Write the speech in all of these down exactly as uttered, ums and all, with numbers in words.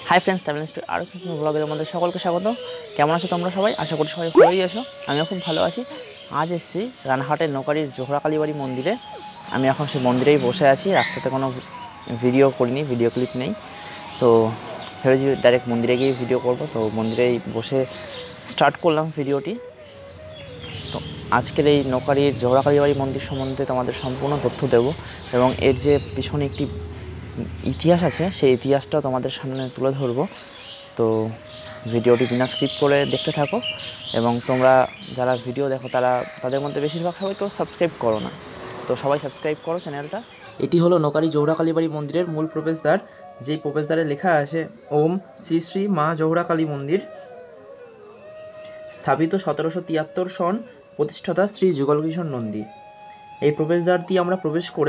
Hi friends, travel story আরও কিছু ব্লগের আমাদের সকলকে স্বাগত। কেমন আছো তোমরা সবাই? আশা করি সবাই ভালোই আছো। আমিও খুব ভালো আছি। আজ এসেছি রানাঘাটের নৌকারির জোহরা কালীবাড়ি মন্দিরে। আমি এখন সেই মন্দিরেই বসে আছি। রাস্তাতে কোনো ভিডিও করিনি, ভিডিও ক্লিপ নেই, তো ভেবেছি ডাইরেক্ট মন্দিরে গিয়ে ভিডিও করব। তো মন্দিরেই বসে স্টার্ট করলাম ভিডিওটি। তো আজকের এই নৌকারির জোহরা কালীবাড়ি মন্দির সম্বন্ধে তোমাদের সম্পূর্ণ তথ্য দেব এবং এর যে পিছনে একটি ইতিহাস আছে সেই ইতিহাসটাও তোমাদের সামনে তুলে ধরবো। তো ভিডিওটি বিনা স্ক্রিপ্ট করে দেখতে থাকো এবং তোমরা যারা ভিডিও দেখো তারা তাদের মধ্যে বেশিরভাগ হয়তো সাবস্ক্রাইব করো না, তো সবাই সাবস্ক্রাইব করো চ্যানেলটা। এটি হলো নৌকারি জোহরা কালীবাড়ি মন্দিরের মূল প্রবেশদ্বার, যেই প্রবেশদ্বারে লেখা আছে ওম শ্রী শ্রী মা জোহরা কালী মন্দির, স্থাপিত সতেরোশো তিয়াত্তর সন, প্রতিষ্ঠাতা শ্রী যুগলকিশোর নন্দী। এই প্রবেশদ্বার দিয়ে আমরা প্রবেশ করে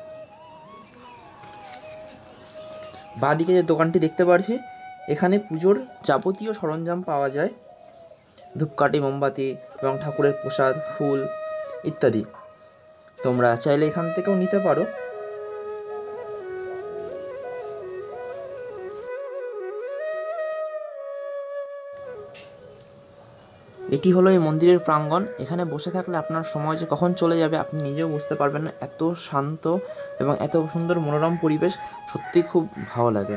বাঁদিকে যে দোকানটি দেখতে পাচ্ছি, এখানে পুজোর যাবতীয় সরঞ্জাম পাওয়া যায়, ধূপকাঠি, মোমবাতি এবং ঠাকুরের প্রসাদ, ফুল ইত্যাদি। তোমরা চাইলে এখান থেকেও নিতে পারো। এটি হলো এই মন্দিরের প্রাঙ্গণ। এখানে বসে থাকলে আপনার সময় যে কখন চলে যাবে আপনি নিজেও বুঝতে পারবেন না। এত শান্ত এবং এত সুন্দর মনোরম পরিবেশ, সত্যি খুব ভালো লাগে।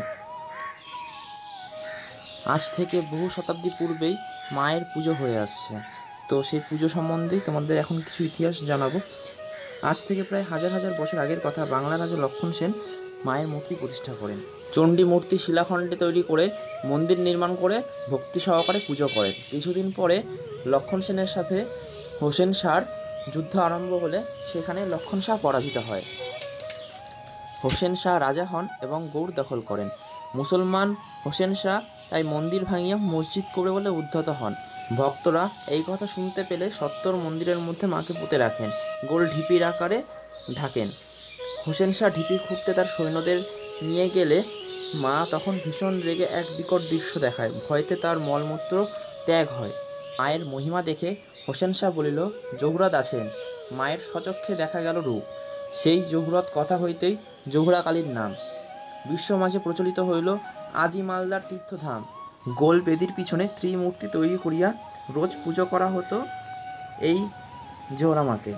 আজ থেকে বহু শতাব্দী পূর্বেই মায়ের পুজো হয়ে আসছে। তো সেই পুজো সম্বন্ধেই তোমাদের এখন কিছু ইতিহাস জানাবো। আজ থেকে প্রায় হাজার হাজার বছর আগের কথা, বাংলার রাজা লক্ষণ সেন মায়ের মূর্তি প্রতিষ্ঠা করেন। চণ্ডী মূর্তি শিলাখণ্ডে তৈরি করে মন্দির নির্মাণ করে ভক্তি সহকারে পুজো করেন। কিছুদিন পরে লক্ষণ সেনের সাথে হোসেন শাহর যুদ্ধ আরম্ভ হলে সেখানে লক্ষণ শাহ পরাজিত হয়। হোসেন শাহ রাজা হন এবং গৌড় দখল করেন। মুসলমান হোসেন শাহ তাই মন্দির ভাঙিয়ে মসজিদ করবে বলে উদ্ধত হন। ভক্তরা এই কথা শুনতে পেলে সত্তর মন্দিরের মধ্যে মাকে পুঁতে রাখেন, গোল ঢিপির আকারে ঢাকেন। হোসেন শাহ ঢিপি খুঁড়তে তার সৈন্যদের নিয়ে গেলে মা তখন ভীষণ রেগে এক বিকট দৃশ্য দেখায়। ভয়তে তার মলমূত্র ত্যাগ হয়। মায়ের মহিমা দেখে হোসেন শাহ বলিল, জহুরাত আছেন। মায়ের স্বচক্ষে দেখা গেল রূপ। সেই জহুরত কথা হইতেই জোহরা কালীর নাম বিশ্ব মাঝে প্রচলিত হইল। আদি মালদার তীর্থধাম। গোল বেদির পিছনে ত্রিমূর্তি তৈরি করিয়া রোজ পুজো করা হতো এই জোহরা মাকে।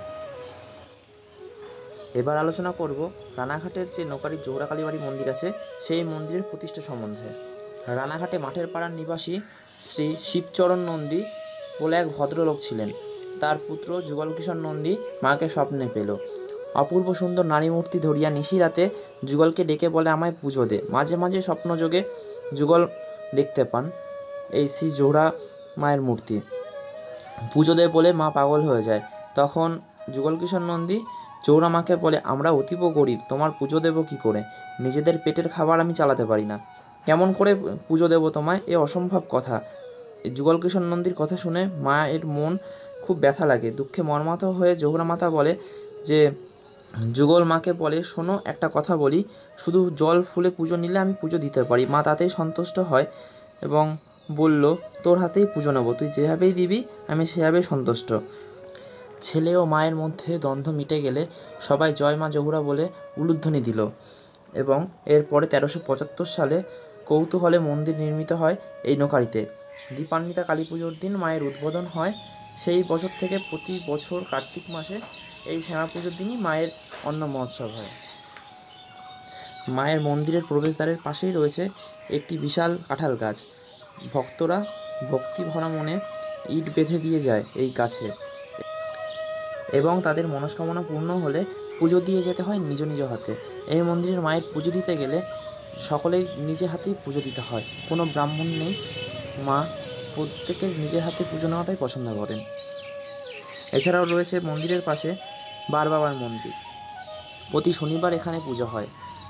এবার আলোচনা করব রানাঘাটের যে নৌকারি জোহরা কালীবাড়ি মন্দির আছে সেই মন্দিরের প্রতিষ্ঠা সম্বন্ধে। রানাঘাটে মাঠের পাড়ার নিবাসী শ্রী শিবচরণ নন্দী বলে এক ভদ্রলোক ছিলেন। তার পুত্র যুগলকিশোর নন্দী মাকে স্বপ্নে পেল। অপূর্ব সুন্দর নারী মূর্তি ধরিয়া নিশিরাতে যুগলকে ডেকে বলে, আমায় পুজো দে। মাঝে মাঝে স্বপ্নযোগে যুগল দেখতে পান এই শ্রী জোহরা মায়ের মূর্তি। পুজো দে বলে মা পাগল হয়ে যায়। তখন যুগলকিশোর নন্দী জোহরা মাকে বলে, আমরা অতীব গরিব, তোমার পুজো দেব কী করে? নিজেদের পেটের খাবার আমি চালাতে পারি না, কেমন করে পুজো দেব তোমায়? এ অসম্ভব কথা। যুগলকিশোর নন্দীর কথা শুনে মায়ের মন খুব ব্যথা লাগে। দুঃখে মর্মাহত হয়ে জোহরা মাতা বলে যে যুগল মাকে বলে, শোনো, একটা কথা বলি, শুধু জল ফুলে পুজো নিলে আমি পুজো দিতে পারি। মা তাতেই সন্তুষ্ট হয় এবং বলল, তোর হাতেই পুজো নেব, তুই যেভাবেই দিবি আমি সেভাবেই সন্তুষ্ট। ছেলে ও মায়ের মধ্যে দ্বন্দ্ব মিটে গেলে সবাই জয় মা জহুরা বলে উলুধ্বনি দিল এবং এরপরে তেরোশো পঁচাত্তর সালে কৌতূহলে মন্দির নির্মিত হয় এই নৌকারিতে। দীপান্বিতা কালী পুজোর দিন মায়ের উদ্বোধন হয়। সেই বছর থেকে প্রতি বছর কার্তিক মাসে এই শ্যামা পুজোর দিনই মায়ের অন্ন মহোৎসব হয়। মায়ের মন্দিরের প্রবেশদ্বারের পাশেই রয়েছে একটি বিশাল কাঁঠাল গাছ। ভক্তরা ভক্তি ভরা মনে ইট বেঁধে দিয়ে যায় এই গাছে এবং তাদের মনস্কামনা পূর্ণ হলে পুজো দিয়ে যেতে হয় নিজ নিজ হাতে। এই মন্দিরের মায়ের পুজো দিতে গেলে সকলেই নিজে হাতেই পুজো দিতে হয়, কোনো ব্রাহ্মণ নেই। মা প্রত্যেকের নিজের হাতে পুজো নেওয়াটাই পছন্দ করেন। এছাড়াও রয়েছে মন্দিরের পাশে বারবাবার মন্দির। প্রতি শনিবার এখানে পুজো হয়।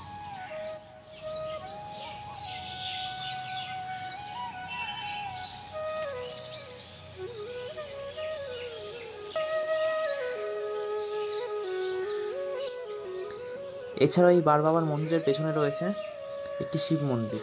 এছাড়াও এই বারবাবার মন্দিরের পেছনে রয়েছে একটি শিব মন্দির।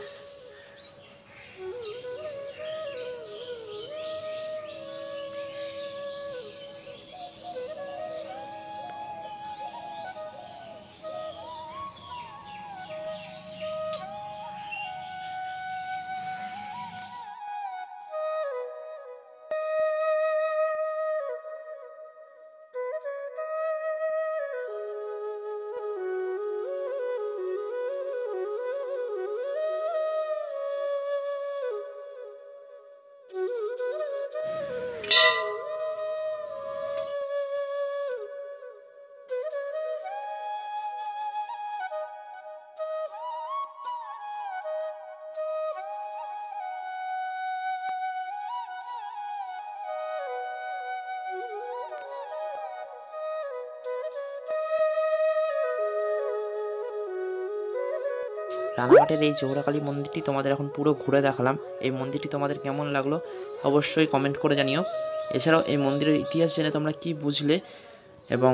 রানাঘাটের এই জোহরাকালী মন্দিরটি তোমাদের এখন পুরো ঘুরে দেখালাম। এই মন্দিরটি তোমাদের কেমন লাগলো অবশ্যই কমেন্ট করে জানিও। এছাড়াও এই মন্দিরের ইতিহাস জেনে তোমরা কি বুঝলে, এবং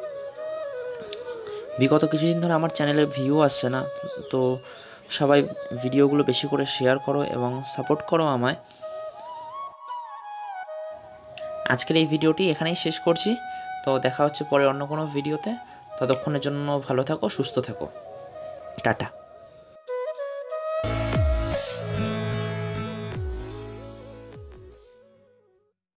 বিগত কিছুদিন ধরে আমার চ্যানেলে ভিউ আসছে না, তো সবাই ভিডিওগুলো বেশি করে শেয়ার করো এবং সাপোর্ট করো আমায়। আজকের এই ভিডিওটি এখানেই শেষ করছি। তো দেখা হচ্ছে পরে অন্য কোনো ভিডিওতে। ততক্ষণের জন্য ভালো থাকো, সুস্থ থাকো, টাটা।